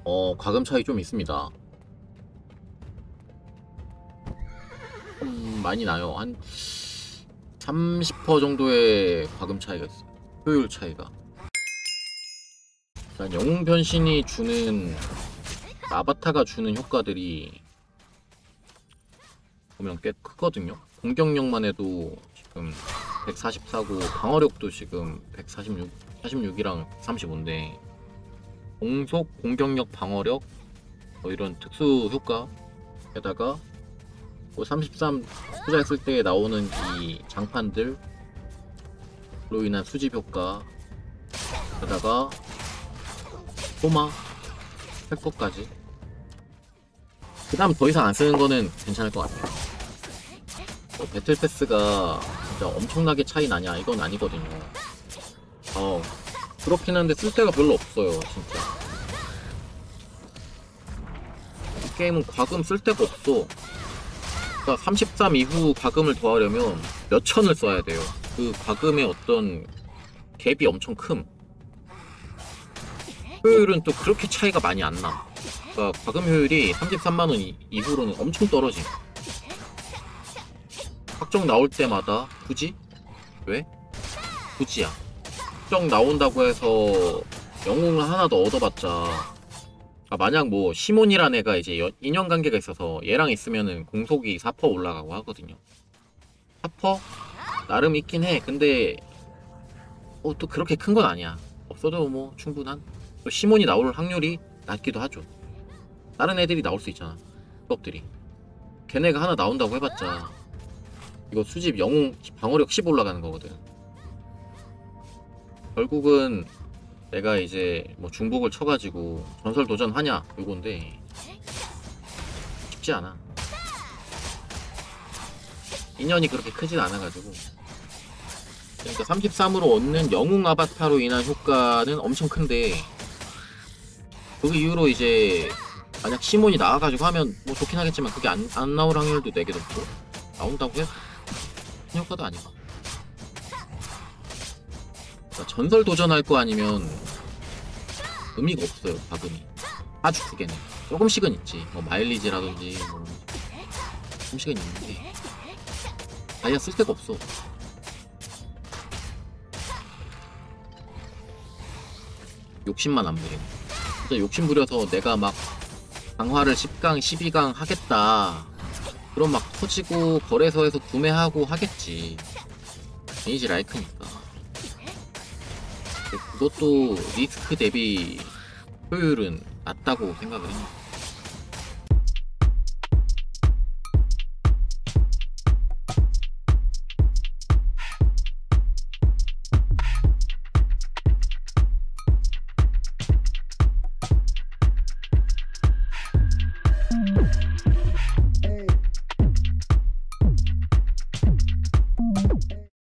과금 차이 좀 있습니다. 많이 나요. 한 30% 정도의 과금 차이가 있어요. 효율 차이가. 일단 영웅 변신이 주는, 아바타가 주는 효과들이 보면 꽤 크거든요. 공격력만 해도 지금 144고 방어력도 지금 146, 46이랑 135인데 공속, 공격력, 방어력 이런 특수 효과에다가 33 투자했을 때 나오는 이 장판들로 인한 수집 효과, 게다가 소마 할 것까지. 그 다음 더 이상 안 쓰는 거는 괜찮을 것 같아요. 배틀 패스가 진짜 엄청나게 차이 나냐, 이건 아니거든요. 그렇긴 한데 쓸 데가 별로 없어요, 진짜. 이 게임은 과금 쓸 데가 없어. 그러니까 33 이후 과금을 더하려면 몇 천을 써야 돼요. 그 과금의 어떤 갭이 엄청 큼. 효율은 또 그렇게 차이가 많이 안 나. 그러니까 과금 효율이 33만원 이후로는 엄청 떨어짐. 확정 나올 때마다 굳이? 왜? 굳이야. 확정 나온다고 해서 영웅을 하나 더 얻어봤자, 만약 뭐 시몬이란 애가 이제 인연관계가 있어서 얘랑 있으면은 공속이 4% 올라가고 하거든요. 4%? 나름 있긴 해. 근데 또 그렇게 큰 건 아니야. 없어도 뭐 충분한. 또 시몬이 나올 확률이 낮기도 하죠. 다른 애들이 나올 수 있잖아, 수업들이. 걔네가 하나 나온다고 해봤자 이거 수집 영웅 방어력 10 올라가는 거거든. 결국은 내가 이제 뭐 중복을 쳐가지고 전설 도전하냐 요건데 쉽지 않아. 인연이 그렇게 크진 않아가지고. 그러니까 33으로 얻는 영웅 아바타로 인한 효과는 엄청 큰데, 그 이후로 이제 만약 시몬이 나와가지고 하면 뭐 좋긴 하겠지만 그게 안 나올 확률도 되게 높고, 나온다고 해서 큰 효과도 아니고. 그러니까 전설 도전할 거 아니면 의미가 없어요, 과금이. 아주 크게는. 조금씩은 있지. 뭐 마일리지라든지 뭐 조금씩은 있는데 아예 쓸 데가 없어. 욕심만 안 부리고. 진짜 욕심 부려서 내가 막 강화를 10강, 12강 하겠다, 그럼 막 터지고 거래소에서 구매하고 하겠지. 데미지 라이크니까. 그것도 리스크 대비 효율은 낮다고 생각을 합니다.